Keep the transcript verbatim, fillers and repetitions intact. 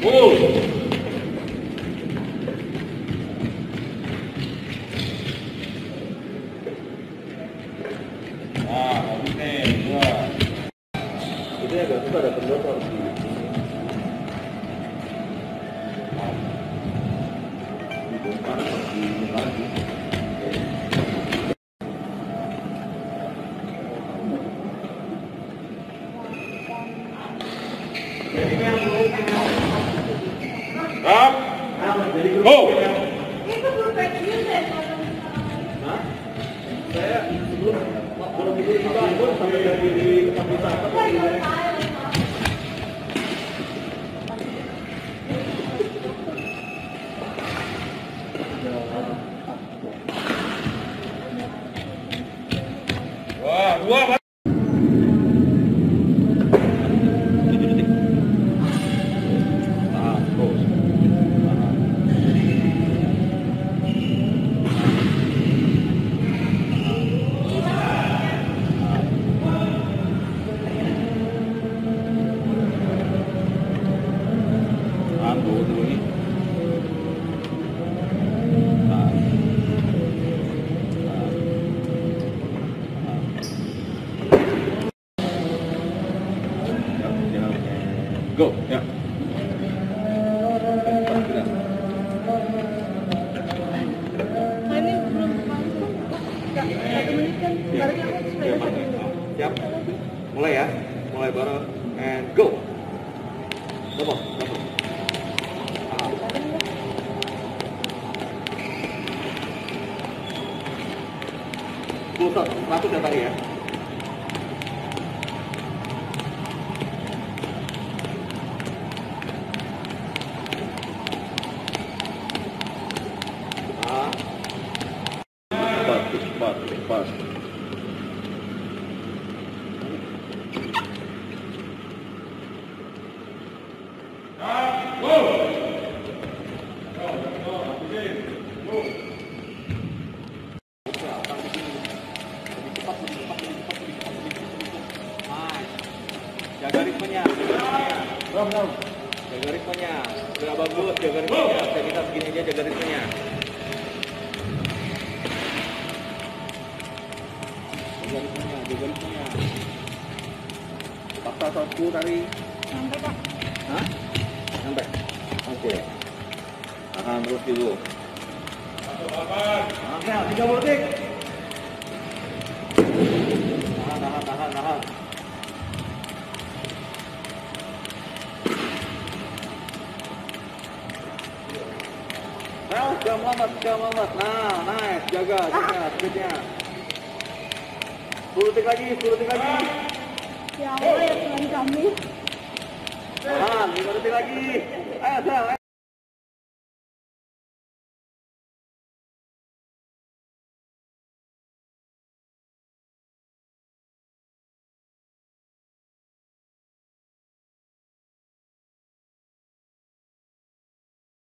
Full. Nah, oke, dua. Itu agak susah ada benda harus di dibongkar di lagi. Up, go. Itu belum pensiun deh. Hah? Saya sebelum belum itu dibangun sampai dari tempat wisata. Wah, dua. Go, ya. Nah, ini belum masuk. Nggak, satu menit kan. Baru aku supaya satu menit. Siap. Mulai ya. Mulai baru and go. Double, double. Pusat, satu ya tadi ya. Cepat, cepat. Jaga ritmenya. Jaga ritmenya. Sudah bagus, jaga ritmenya. Saya minta begini aja, jaga ritmenya. Jaga ritmenya, jaga ritmenya. Paksa satu tadi. Sampai Pak. Hah? Sampai. Oke. Tahan terus dulu. Tahan, tiga puluh detik. Tahan, tahan, tahan, tahan. Nah, jangan melambat, jangan melambat. Nah, nice, jaga, jaga, speednya. sepuluh detik lagi, sepuluh detik lagi. Ya Allah, ya Tuhan kami. Tahan, lima detik lagi. Ayo, sayang.